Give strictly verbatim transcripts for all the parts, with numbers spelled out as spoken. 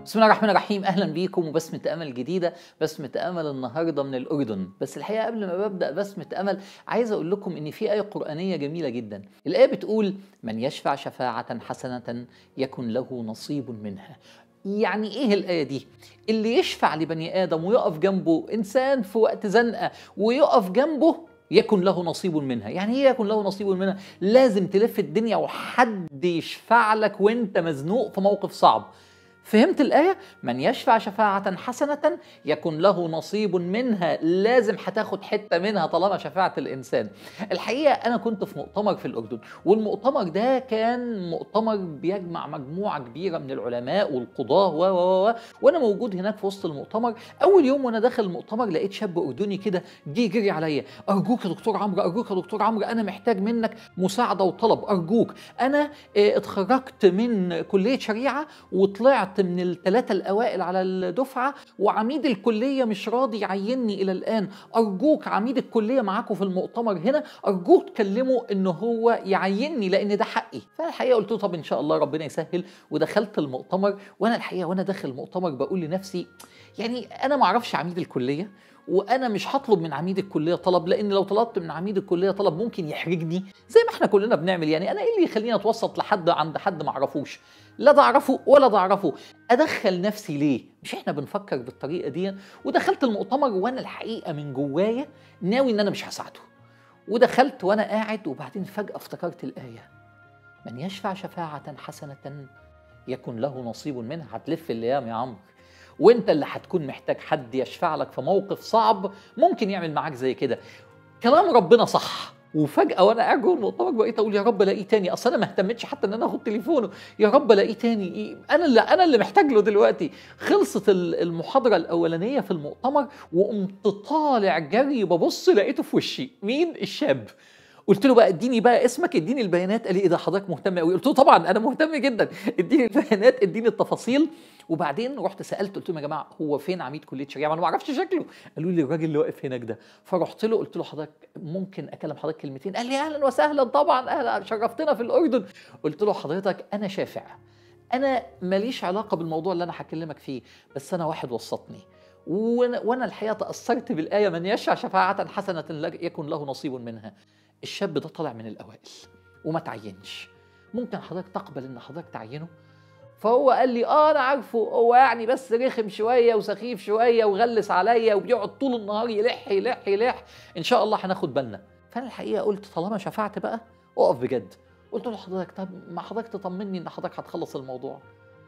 بسم الله الرحمن الرحيم. اهلا بيكم وبسمة امل جديده. بسمة امل النهارده من الاردن. بس الحقيقه قبل ما ببدا بسمة امل عايز اقول لكم ان في ايه قرانيه جميله جدا. الايه بتقول: من يشفع شفاعه حسنه يكن له نصيب منها. يعني ايه الايه دي؟ اللي يشفع لبني ادم ويقف جنبه انسان في وقت زنقه ويقف جنبه يكن له نصيب منها. يعني ايه يكن له نصيب منها؟ لازم تلف الدنيا وحد يشفع لك وانت مزنوق في موقف صعب. فهمت الآية؟ من يشفع شفاعة حسنة يكن له نصيب منها. لازم هتاخد حتة منها طالما شفاعة الإنسان. الحقيقة أنا كنت في مؤتمر في الأردن، والمؤتمر ده كان مؤتمر بيجمع مجموعة كبيرة من العلماء والقضاة و و و وأنا موجود هناك في وسط المؤتمر. أول يوم وأنا داخل المؤتمر لقيت شاب أردني كده جه يجري عليا: أرجوك يا دكتور عمرو، أرجوك يا دكتور عمرو، أنا محتاج منك مساعدة وطلب، أرجوك. أنا اتخرجت من كلية شريعة وطلعت من الثلاثة الأوائل على الدفعة، وعميد الكلية مش راضي يعينني إلى الآن. أرجوك عميد الكلية معاكم في المؤتمر هنا، أرجوك تكلمه إنه هو يعينني لأن ده حقي. فأنا الحقيقة قلت له طب إن شاء الله ربنا يسهل، ودخلت المؤتمر. وأنا الحقيقة وأنا داخل المؤتمر بقول لنفسي يعني أنا ما أعرفش عميد الكلية، وانا مش هطلب من عميد الكليه طلب، لان لو طلبت من عميد الكليه طلب ممكن يحرجني زي ما احنا كلنا بنعمل. يعني انا ايه اللي يخليني اتوسط لحد عند حد ما اعرفوش؟ لا ده اعرفه ولا ده اعرفه. ادخل نفسي ليه؟ مش احنا بنفكر بالطريقه دي؟ ودخلت المؤتمر وانا الحقيقه من جوايا ناوي ان انا مش هساعده. ودخلت وانا قاعد، وبعدين فجاه افتكرت الايه: من يشفع شفاعه حسنه يكن له نصيب منها. هتلف الايام يا عمرو، وانت اللي هتكون محتاج حد يشفع لك في موقف صعب ممكن يعمل معاك زي كده. كلام ربنا صح. وفجأة وانا قاعد جوه المؤتمر بقيت اقول يا رب الاقيه تاني. اصل انا ما اهتمتش حتى ان انا اخد تليفونه. يا رب الاقيه تاني. إيه؟ انا اللي انا اللي محتاج له دلوقتي. خلصت المحاضرة الاولانية في المؤتمر وقمت طالع جري ببص لقيته في وشي. مين؟ الشاب. قلت له بقى اديني بقى اسمك، اديني البيانات. قال لي ايه ده حضرتك مهتم قوي؟ قلت له طبعا انا مهتم جدا، اديني البيانات اديني التفاصيل. وبعدين رحت سالت قلت لهم يا جماعه هو فين عميد كليه شريعه؟ انا ما اعرفش شكله. قالوا لي الراجل اللي واقف هناك ده. فرحت له قلت له حضرتك ممكن اكلم حضرتك كلمتين؟ قال لي اهلا وسهلا طبعا، اهلا شرفتنا في الاردن. قلت له حضرتك انا شافع، انا ماليش علاقه بالموضوع اللي انا هكلمك فيه، بس انا واحد وسطني وانا, وأنا الحقيقه تاثرت بالايه: من يشفع شفاعه حسنه يكن له نصيب منها. الشاب ده طلع من الاوائل وما تعينش، ممكن حضرتك تقبل ان حضرتك تعينه؟ فهو قال لي اه انا عارفه، هو يعني بس رخم شويه وسخيف شويه وغلس عليا وبيقعد طول النهار يلح يلح يلح، ان شاء الله هناخد بالنا. فانا الحقيقه قلت طالما شفعت بقى اقف بجد. قلت له حضرتك طب ما حضرتك تطمني ان حضرتك هتخلص الموضوع.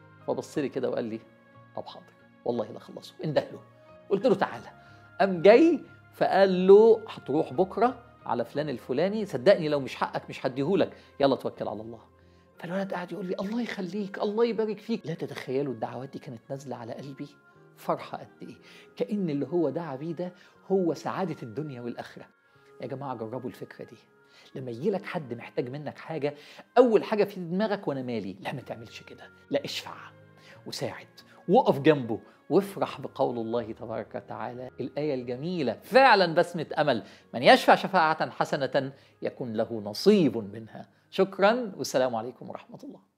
فبص لي كده وقال لي طب حاضر والله لا خلصه. اندهله. قلت له تعالى. قام جاي فقال له هتروح بكره على فلان الفلاني، صدقني لو مش حقك مش هديهولك، يلا توكل على الله. فالولد قاعد يقول لي الله يخليك الله يبارك فيك. لا تتخيلوا الدعوات دي كانت نازله على قلبي فرحه قد ايه، كأن اللي هو دعا بيه ده هو سعاده الدنيا والاخره. يا جماعه جربوا الفكره دي. لما يجي لك حد محتاج منك حاجه، اول حاجه في دماغك وانا مالي؟ لا ما تعملش كده، لا اشفع وساعد وقف جنبه وافرح بقول الله تبارك وتعالى. الآية الجميلة فعلا بسمة أمل: من يشفع شفاعة حسنة يكن له نصيب منها. شكرا والسلام عليكم ورحمة الله.